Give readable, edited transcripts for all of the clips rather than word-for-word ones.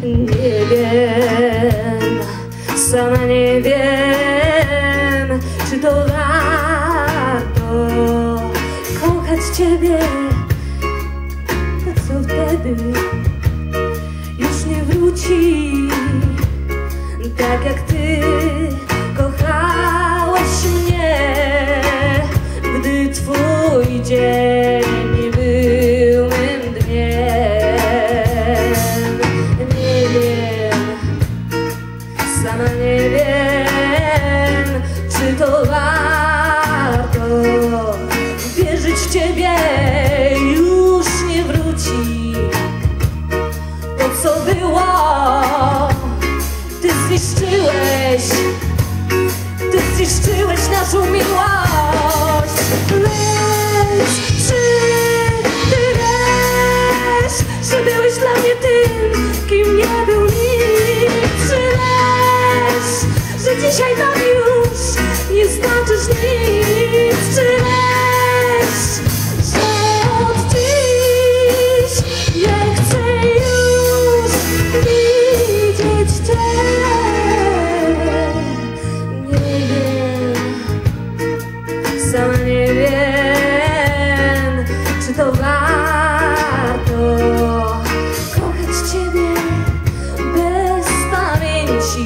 Nie wiem, sama nie wiem, czy to warto kochać Ciebie. To co wtedy już nie wróci, tak jak Ty kochałeś mnie, gdy Twój dzień był mym dniem. Nie wiem, sama nie wiem, czy to warto wierzyć w Ciebie, już nie wróci. To co było, Ty zniszczyłeś naszą miłość. Lecz czy Ty wiesz, że byłeś dla mnie tym, kim nie był nikt? Czy wiesz, że dzisiaj nam już nie znaczysz nic? Czy wiesz, że od dziś nie chcę już widzieć Cię? Sama nie wiem, czy to warto kochać Ciebie bez pamięci,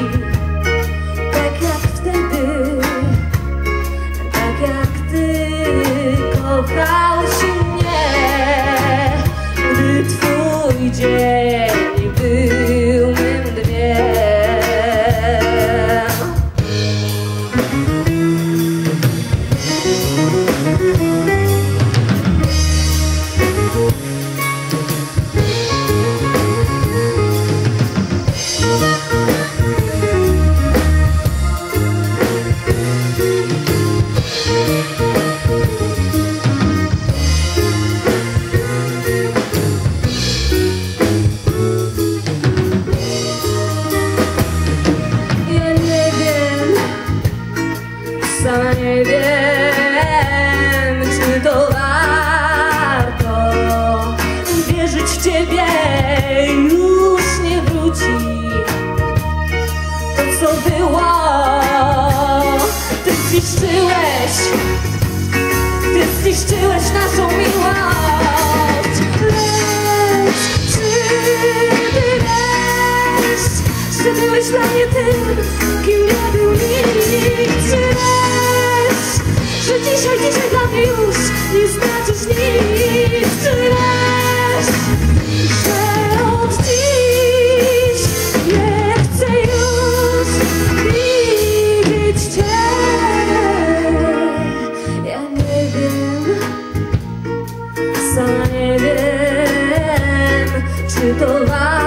tak jak wtedy, tak jak Ty kochałeś mnie, gdy Twój dzień był mym dniem. Sama nie wiem, czy to warto wierzyć w Ciebie, już nie wróci. To co było, Ty zniszczyłeś naszą miłość. Lecz czy Ty wiesz, że byłeś dla mnie tym, kim nie był nikt? Czy wiesz, że dzisiaj dla mnie już nie znaczysz nic? Czy wiesz, że od dziś nie chcę już widzieć Cię? Ja nie wiem, sama nie wiem, czy to warto